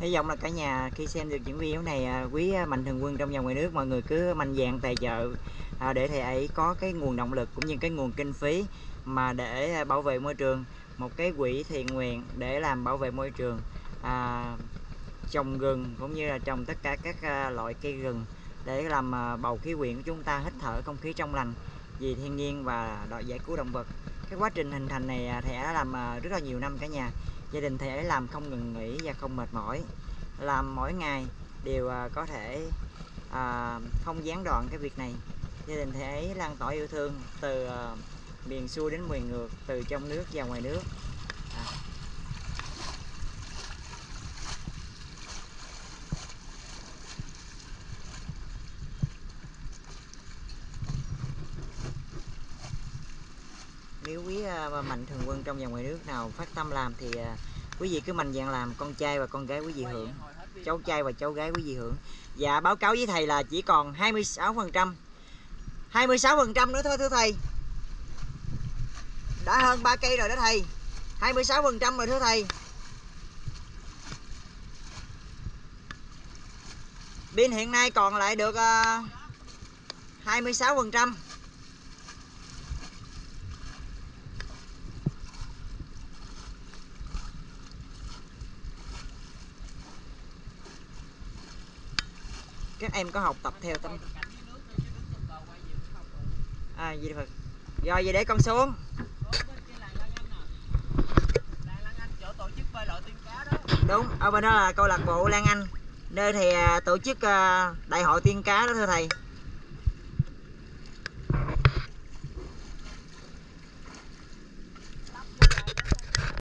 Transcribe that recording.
Hy vọng là cả nhà khi xem được những video này, quý mạnh thường quân trong và ngoài nước, mọi người cứ mạnh dạn tài trợ để thầy ấy có cái nguồn động lực cũng như cái nguồn kinh phí mà để bảo vệ môi trường, một cái quỹ thiện nguyện để làm bảo vệ môi trường, trồng rừng cũng như là trồng tất cả các loại cây rừng để làm bầu khí quyển của chúng ta hít thở không khí trong lành vì thiên nhiên và giải cứu động vật. Cái quá trình hình thành này thầy đã làm rất là nhiều năm cả nhà. Gia đình thầy ấy làm không ngừng nghỉ và không mệt mỏi, làm mỗi ngày đều có thể không gián đoạn cái việc này. Gia đình thầy ấy lan tỏa yêu thương từ miền xuôi đến miền ngược, từ trong nước và ngoài nước. Nếu quý mạnh thường quân trong và ngoài nước nào phát tâm làm thì quý vị cứ mạnh dạn làm, con trai và con gái quý vị hưởng, cháu trai và cháu gái quý vị hưởng. Dạ báo cáo với thầy là chỉ còn 26%. 26% nữa thôi thưa thầy. Đã hơn 3 cây rồi đó thầy. 26% rồi thưa thầy. Pin hiện nay còn lại được 26%. Các em có học tập theo tâm gì Phật. Rồi vậy để con xuống. Đúng, ở bên đó là câu lạc bộ Lan Anh, nơi thì tổ chức đại hội tiên cá đó thưa thầy.